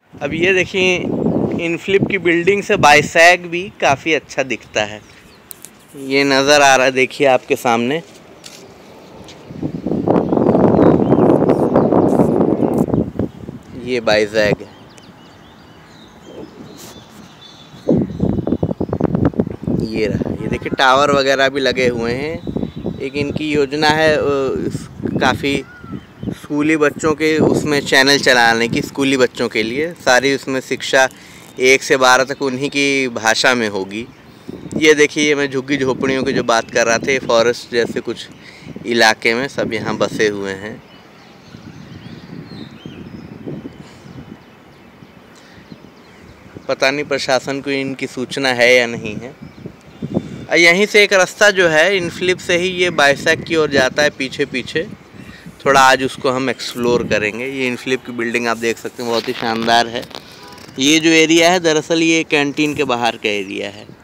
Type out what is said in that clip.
अब ये देखिए, इनफ्लिप की बिल्डिंग से बाइसैग भी काफ़ी अच्छा दिखता है। ये नज़र आ रहा है, देखिए आपके सामने। ये बाइसैग है। ये रहा, ये देखिए टावर वगैरह भी लगे हुए हैं। एक इनकी योजना है काफ़ी स्कूली बच्चों के उसमें चैनल चलाने की, स्कूली बच्चों के लिए सारी उसमें शिक्षा 1 से 12 तक उन्हीं की भाषा में होगी। ये देखिए, मैं झुग्गी झोपड़ियों की जो बात कर रहा था, फॉरेस्ट जैसे कुछ इलाके में सब यहाँ बसे हुए हैं। पता नहीं प्रशासन को इनकी सूचना है या नहीं है। यहीं से एक रास्ता जो है इनफ्लिप से ही ये बाइसैग की ओर जाता है, पीछे पीछे। थोड़ा आज उसको हम एक्सप्लोर करेंगे। ये इनफ्लिप की बिल्डिंग आप देख सकते हैं, बहुत ही शानदार है। ये जो एरिया है दरअसल ये कैंटीन के बाहर का एरिया है।